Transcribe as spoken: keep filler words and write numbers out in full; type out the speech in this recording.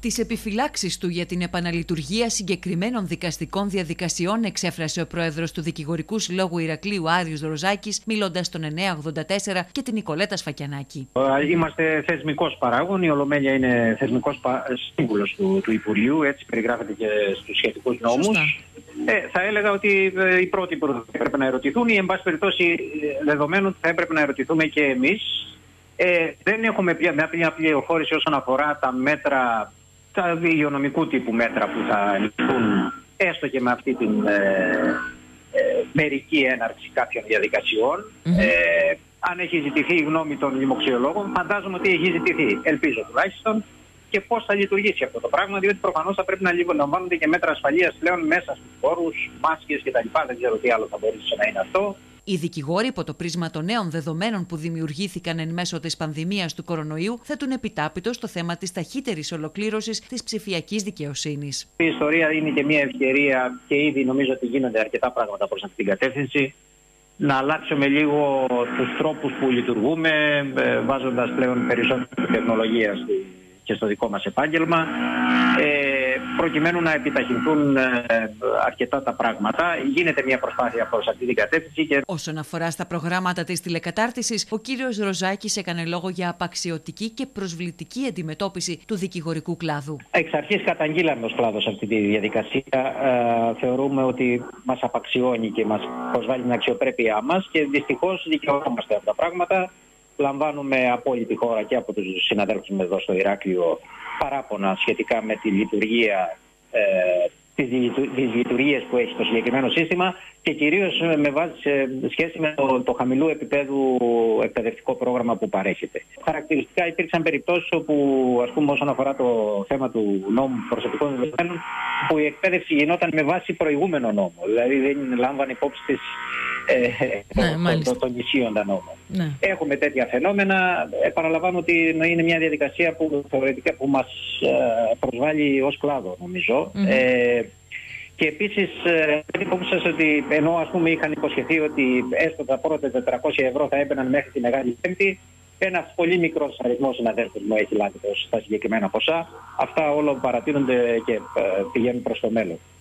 Τις επιφυλάξεις του για την επαναλειτουργία συγκεκριμένων δικαστικών διαδικασιών εξέφρασε ο πρόεδρος του Δικηγορικού Συλλόγου Ηρακλείου Άριος Ροζάκης, μιλώντας στον εννέα ογδόντα τέσσερα και την Νικολέτα Σφακιανάκη. Είμαστε θεσμικός παράγων. Η Ολομέλεια είναι θεσμικός σύμβουλος του, του Υπουργείου, έτσι περιγράφεται και στους σχετικούς νόμους. Ε, θα έλεγα ότι ε, οι πρώτοι που θα έπρεπε να ερωτηθούν ή, εν πάση περιπτώσει, δεδομένου θα έπρεπε να ερωτηθούμε και εμείς. Ε, δεν έχουμε μια πληροφόρηση όσον αφορά τα μέτρα, τα υγειονομικού τύπου μέτρα που θα ληφθούν έστω και με αυτή την ε, ε, μερική έναρξη κάποιων διαδικασιών. Mm-hmm. Ε, αν έχει ζητηθεί η γνώμη των δημοξιολόγων, φαντάζομαι ότι έχει ζητηθεί, ελπίζω τουλάχιστον, και πώς θα λειτουργήσει αυτό το πράγμα, διότι προφανώς θα πρέπει να λαμβάνονται και μέτρα ασφαλείας πλέον μέσα στους χώρους, μάσκες κτλ. Δεν ξέρω τι άλλο θα μπορούσε να είναι αυτό. Οι δικηγόροι, υπό το πρίσμα των νέων δεδομένων που δημιουργήθηκαν εν μέσω της πανδημίας του κορονοϊού, θέτουν επιτάπητο στο θέμα της ταχύτερης ολοκλήρωσης της ψηφιακής δικαιοσύνης. Η ιστορία είναι και μια ευκαιρία, και ήδη νομίζω ότι γίνονται αρκετά πράγματα προς αυτή την κατεύθυνση, να αλλάξουμε λίγο τους τρόπους που λειτουργούμε, βάζοντας πλέον περισσότερη τεχνολογία και στο δικό μας επάγγελμα, ε, προκειμένου να επιταχυνθούν ε, αρκετά τα πράγματα. Γίνεται μια προσπάθεια προς αυτή την κατεύθυνση. Και... Όσον αφορά στα προγράμματα της τηλεκατάρτισης, ο κύριος Ροζάκης έκανε λόγο για απαξιωτική και προσβλητική αντιμετώπιση του δικηγορικού κλάδου. Εξ αρχής καταγγείλαμε ως κλάδος αυτή τη διαδικασία. Ε, θεωρούμε ότι μας απαξιώνει και μας προσβάλλει την αξιοπρέπειά μας και δυστυχώς δικαιωνόμαστε αυτά τα πράγματα. Λαμβάνουμε από όλη τη χώρα και από τους συναδέλφους μου εδώ στο Ηράκλειο παράπονα σχετικά με τη λειτουργία, ε, τις, τις λειτουργίες που έχει το συγκεκριμένο σύστημα και κυρίως με βάση σε σχέση με το, το χαμηλού επίπεδου εκπαιδευτικό πρόγραμμα που παρέχεται. Χαρακτηριστικά υπήρξαν περιπτώσεις όπου, ας πούμε, όσον αφορά το θέμα του νόμου προσωπικών δεδομένων, που η εκπαίδευση γινόταν με βάση προηγούμενο νόμο. Δηλαδή δεν λάμβανε υπόψη της Ε, ναι, το, το, τον ισχύοντα νόμο. Ναι. Έχουμε τέτοια φαινόμενα. Επαναλαμβάνω ότι είναι μια διαδικασία που θεωρητικά που μας ε, προσβάλλει ως κλάδο, νομίζω. Mm-hmm. Ε, και επίσης, δεν υπόψη ότι ενώ ας πούμε είχαν υποσχεθεί ότι έστω τα πρώτα τετρακόσια ευρώ θα έμπαιναν μέχρι τη Μεγάλη Πέμπτη, ένας πολύ μικρός αριθμός συναδέλφων μου έχει λάβει τα συγκεκριμένα ποσά. Αυτά όλα παρατείνονται και ε, πηγαίνουν προς το μέλλον.